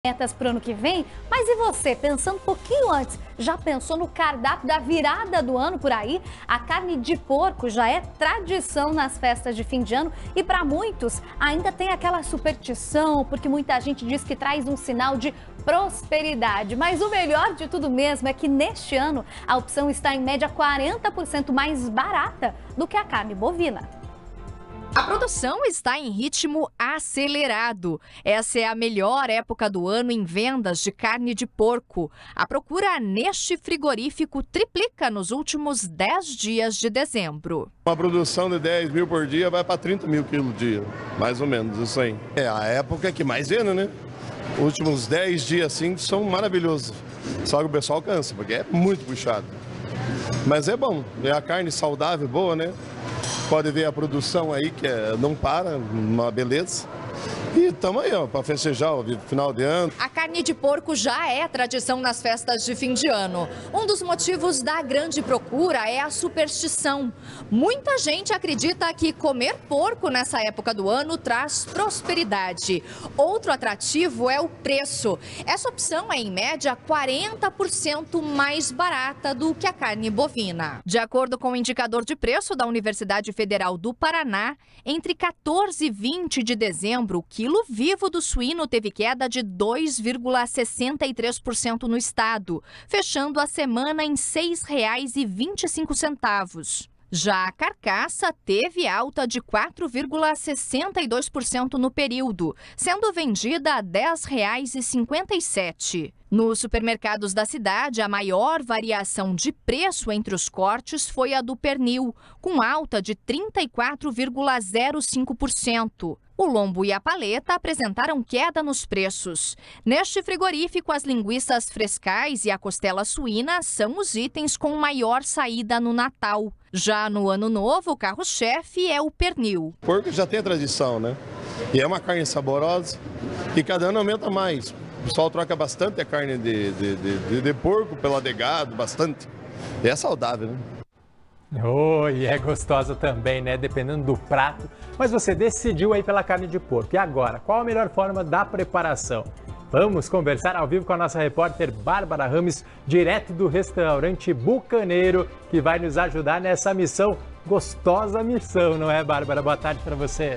Metas para o ano que vem, mas e você, pensando um pouquinho antes, já pensou no cardápio da virada do ano por aí? A carne de porco já é tradição nas festas de fim de ano e para muitos ainda tem aquela superstição, porque muita gente diz que traz um sinal de prosperidade. Mas o melhor de tudo mesmo é que neste ano a opção está em média 40% mais barata do que a carne bovina. A produção está em ritmo acelerado. Essa é a melhor época do ano em vendas de carne de porco. A procura neste frigorífico triplica nos últimos 10 dias de dezembro. Uma produção de 10 mil por dia vai para 30 mil quilos dia, mais ou menos, isso aí. É a época que mais vende, né? Os últimos 10 dias assim são maravilhosos. Só que o pessoal cansa, porque é muito puxado. Mas é bom, é a carne saudável, boa, né? Pode ver a produção aí, que não para, uma beleza. E estamos aí, ó, para festejar o final de ano. A carne de porco já é tradição nas festas de fim de ano. Um dos motivos da grande procura é a superstição. Muita gente acredita que comer porco nessa época do ano traz prosperidade. Outro atrativo é o preço. Essa opção é, em média, 40% mais barata do que a carne bovina. De acordo com o indicador de preço da Universidade Federal do Paraná, entre 14 e 20 de dezembro, o quilo vivo do suíno teve queda de 2,63% no estado, fechando a semana em R$ 6,25. Já a carcaça teve alta de 4,62% no período, sendo vendida a R$ 10,57. Nos supermercados da cidade, a maior variação de preço entre os cortes foi a do pernil, com alta de 34,05%. O lombo e a paleta apresentaram queda nos preços. Neste frigorífico, as linguiças frescais e a costela suína são os itens com maior saída no Natal. Já no Ano Novo, o carro-chefe é o pernil. O porco já tem a tradição, né? E é uma carne saborosa e cada ano aumenta mais. O pessoal troca bastante a carne de porco pela de gado, bastante. E é saudável, né? Oh, e é gostosa também, né? Dependendo do prato. Mas você decidiu aí pela carne de porco. E agora, qual a melhor forma da preparação? Vamos conversar ao vivo com a nossa repórter Bárbara Rames, direto do restaurante Bucaneiro, que vai nos ajudar nessa missão, gostosa missão, não é, Bárbara? Boa tarde para você.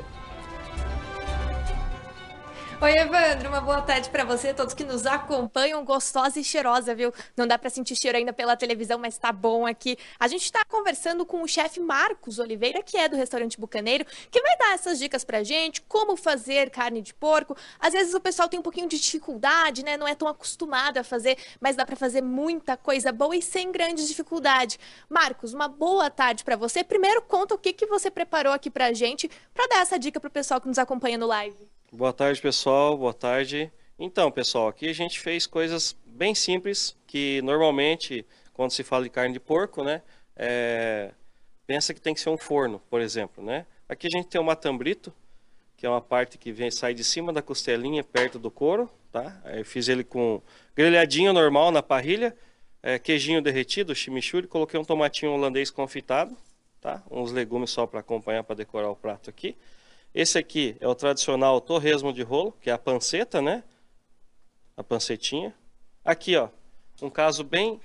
Oi, Evandro, uma boa tarde para você, todos que nos acompanham, gostosa e cheirosa, viu? Não dá para sentir cheiro ainda pela televisão, mas tá bom aqui. A gente está conversando com o chefe Marcos Oliveira, que é do restaurante Bucaneiro, que vai dar essas dicas pra gente, como fazer carne de porco. Às vezes o pessoal tem um pouquinho de dificuldade, né? Não é tão acostumado a fazer, mas dá para fazer muita coisa boa e sem grande dificuldade. Marcos, uma boa tarde para você. Primeiro, conta o que você preparou aqui pra gente, para dar essa dica pro pessoal que nos acompanha no live. Boa tarde, pessoal. Boa tarde. Então, pessoal, aqui a gente fez coisas bem simples, que normalmente, quando se fala de carne de porco, né, pensa que tem que ser um forno, por exemplo, né? Aqui a gente tem o matambrito, que é uma parte que sai de cima da costelinha, perto do couro, tá? Aí eu fiz ele com grelhadinho normal na parrilha, queijinho derretido, chimichurri, coloquei um tomatinho holandês confitado, tá? Uns legumes só para acompanhar, para decorar o prato aqui. Esse aqui é o tradicional torresmo de rolo, que é a panceta, né? A pancetinha. Aqui, ó, um caso bem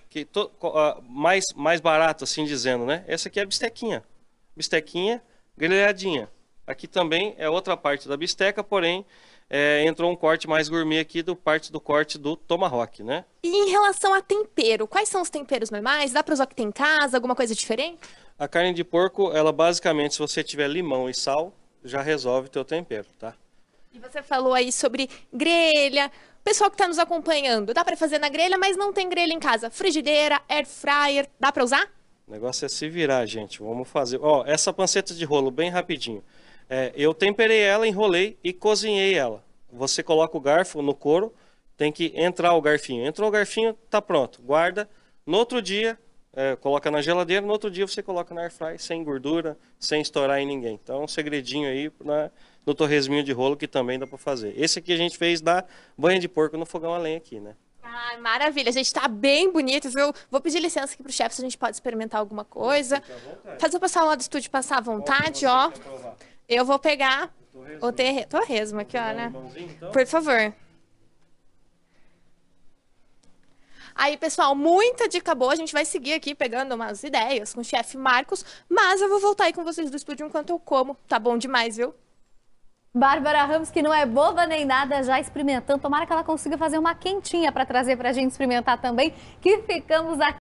mais barato, assim dizendo, né? Essa aqui é a bistequinha. Bistequinha grelhadinha. Aqui também é outra parte da bisteca, porém entrou um corte mais gourmet aqui parte do corte do tomahawk, né? E em relação a tempero, quais são os temperos normais? Dá para usar o que tem em casa? Alguma coisa diferente? A carne de porco, ela basicamente, se você tiver limão e sal, já resolve o teu tempero, tá? E você falou aí sobre grelha. Pessoal que está nos acompanhando, dá para fazer na grelha, mas não tem grelha em casa. Frigideira, air fryer, dá para usar? O negócio é se virar, gente. Vamos fazer. Ó, essa panceta de rolo, bem rapidinho. Eu temperei ela, enrolei e cozinhei ela. Você coloca o garfo no couro, tem que entrar o garfinho. Entrou o garfinho, tá pronto. Guarda. No outro dia, coloca na geladeira, no outro dia você coloca na air fry, sem gordura, sem estourar em ninguém. Então, um segredinho aí no torresminho de rolo que também dá para fazer. Esse aqui a gente fez da banha de porco no fogão a lenha aqui, né? Ah, maravilha, a gente tá bem bonito, viu? Vou pedir licença aqui pro chefe se a gente pode experimentar alguma coisa. Fazer o pessoal lá do estúdio passar à vontade, ó. Eu vou pegar o torresmo aqui, ó, né? Por favor. Aí, pessoal, muita dica boa. A gente vai seguir aqui pegando umas ideias com o chefe Marcos, mas eu vou voltar aí com vocês do estúdio enquanto eu como. Tá bom demais, viu? Bárbara Ramos, que não é boba nem nada, já experimentando. Tomara que ela consiga fazer uma quentinha para trazer para a gente experimentar também, que ficamos aqui